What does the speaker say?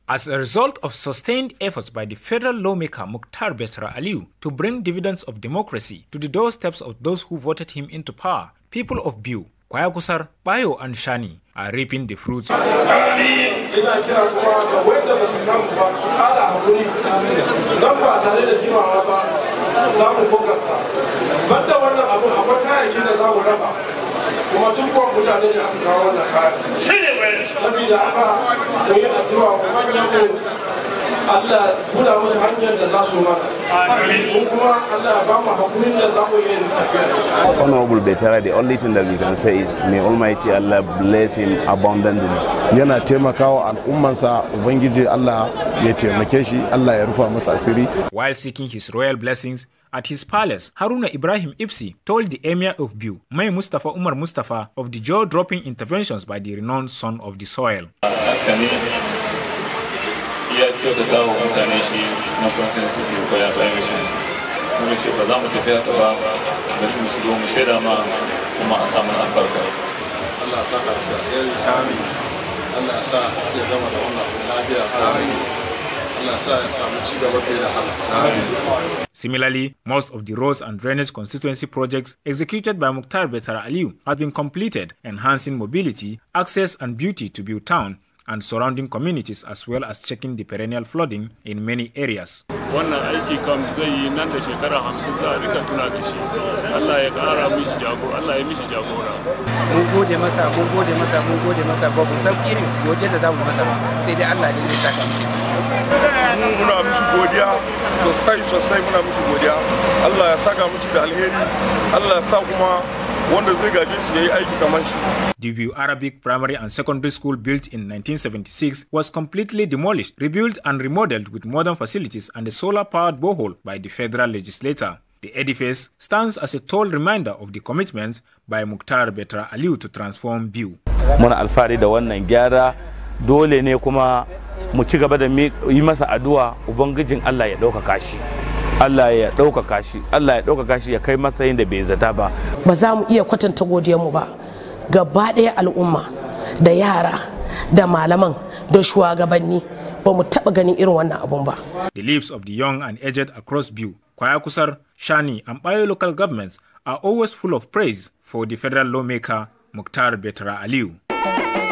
As a result of sustained efforts by the federal lawmaker Rt Betara to bring dividends of democracy to the doorsteps of those who voted him into power, people of Biu, Kwayakusar, Bayo and Shani are reaping the fruits. Honorable Betara, the only thing that we can say is may Almighty Allah bless him abundantly. Yana taimakawa al'ummansa, Ubangiji Allah ya taimake shi, Allah ya rufa masa asiri. While seeking his royal blessings at his palace, Haruna Ibrahim Ipsi told the Emir of Biu, Mai Mustafa Umar Mustafa, of the jaw-dropping interventions by the renowned son of the soil. Similarly, most of the roads and drainage constituency projects executed by Rt Betara have been completed, enhancing mobility, access and beauty to Biu town and surrounding communities, as well as checking the perennial flooding in many areas. Wannan aiki kam zai yi nan da shekara 50 za a rika tuna da shi. Allah ya ƙara mishi jagora, Allah ya mishi jagora. Mun gode masa, mun gode masa, mun gode masa, ba mu san irin goje da za mu masa ba, sai dai Allah ne zai saka mishi. Muna mishi godiya sosai muna mishi godiya. Allah ya saka mishi da alheri. Allah ya sa kuma wanda zai gaje shi yayi aiki kamar shi. The Biu Arabic Primary and Secondary School, built in 1976, was completely demolished, rebuilt and remodeled with modern facilities and a solar-powered borehole by the federal legislature. The edifice stands as a tall reminder of the commitments by Rt Betara to transform Biu. Muna alfahari da wannan gyara, dole ne kuma mu ci gaba da yi masa addu'a Ubangijin Allah ya ɗaukaka shi. Allah ya ɗaukaka shi, Allah ya ɗaukaka shi ya kai matsayin da bai zata ba. Ba za mu iya kwatanta godiyarmu ba. Gaba ɗaya al'umma da yara da malaman da shugabanni ba mu taɓa ganin irin wannan abun ba. The lives of the young and aged across Biu, Kwayakusar, Shani and Bayo local governments are always full of praise for the federal lawmaker Rt Betara.